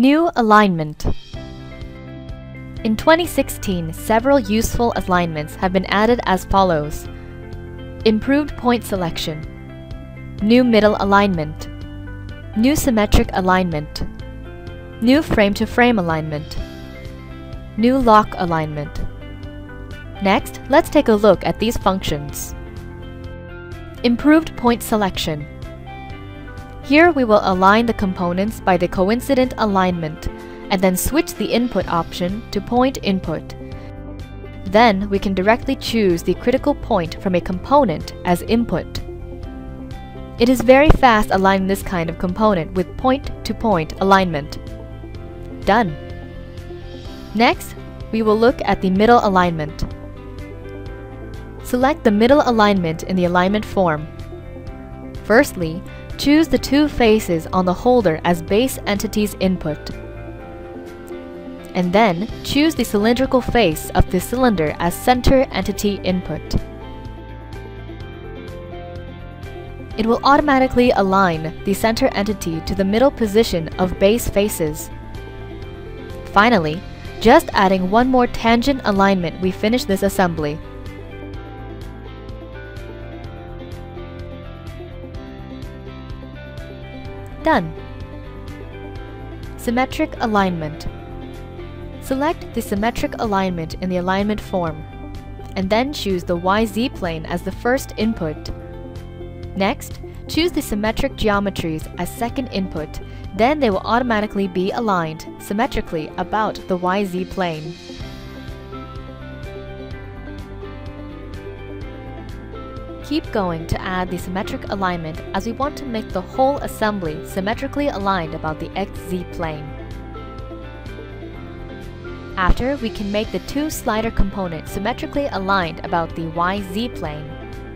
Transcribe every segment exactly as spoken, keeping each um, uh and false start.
New alignment. In twenty sixteen, several useful alignments have been added as follows: improved point selection, new middle alignment, new symmetric alignment, new frame-to-frame alignment, new lock alignment. Next, let's take a look at these functions. Improved point selection. Here we will align the components by the coincident alignment and then switch the input option to point input. Then we can directly choose the critical point from a component as input. It is very fast aligning this kind of component with point-to-point alignment. Done. Next, we will look at the middle alignment. Select the middle alignment in the alignment form. Firstly, choose the two faces on the holder as base entity's input. And then, choose the cylindrical face of the cylinder as center entity input. It will automatically align the center entity to the middle position of base faces. Finally, just adding one more tangent alignment, we finish this assembly. Done. Symmetric alignment. Select the symmetric alignment in the alignment form, and then choose the Y Z plane as the first input. Next, choose the symmetric geometries as second input, then they will automatically be aligned symmetrically about the Y Z plane. Keep going to add the symmetric alignment as we want to make the whole assembly symmetrically aligned about the X Z plane. After, we can make the two slider components symmetrically aligned about the Y Z plane.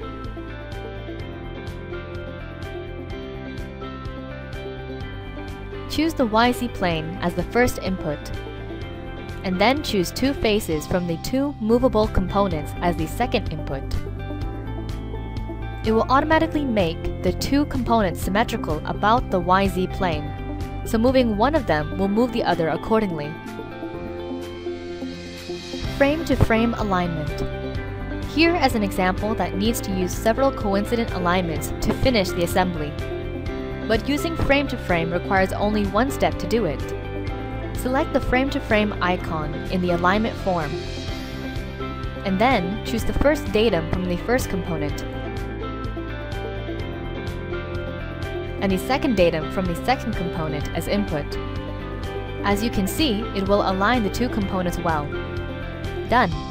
Choose the Y Z plane as the first input, and then choose two faces from the two movable components as the second input. It will automatically make the two components symmetrical about the Y Z plane, so moving one of them will move the other accordingly. Frame-to-frame alignment. Here is an example that needs to use several coincident alignments to finish the assembly. But using frame-to-frame requires only one step to do it. Select the frame-to-frame icon in the alignment form, and then choose the first datum from the first component, and the second datum from the second component as input. As you can see, it will align the two components well. Done.